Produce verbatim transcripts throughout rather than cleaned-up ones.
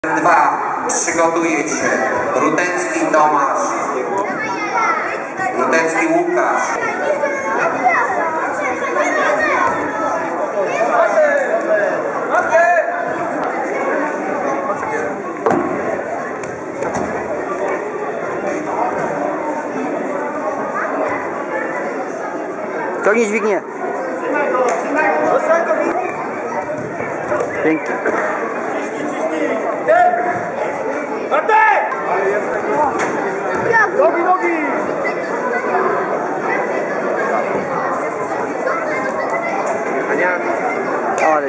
Dwa. Przygotuje się Rudecki Tomasz, Rudecki Łukasz. To nie dźwignie. Pięknie. Nogi, nogi! Ania. Ale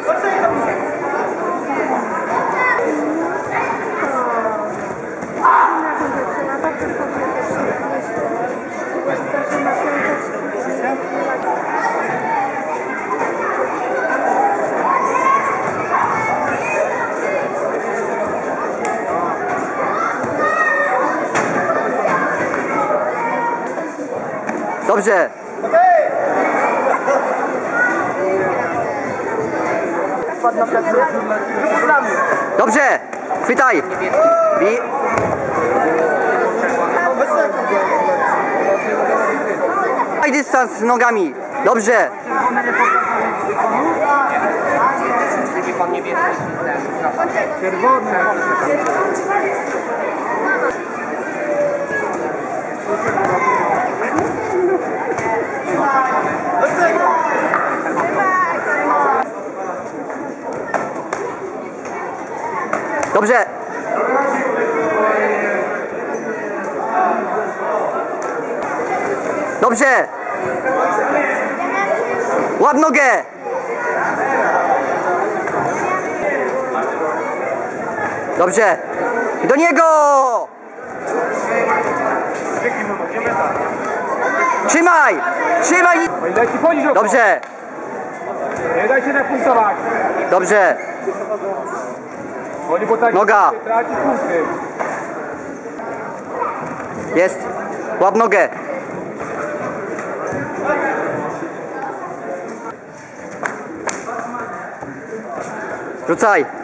dobrze. Dobrze. Chwytaj. I... Daj dystans nogami. Dobrze. Czerwony. Dobrze. Dobrze. Łap nogę. Dobrze. Do niego. Trzymaj. Trzymaj. Dobrze. Nie daj się napunktować. Dobrze. Noga. Jest. Łap nogę. Rzucaj.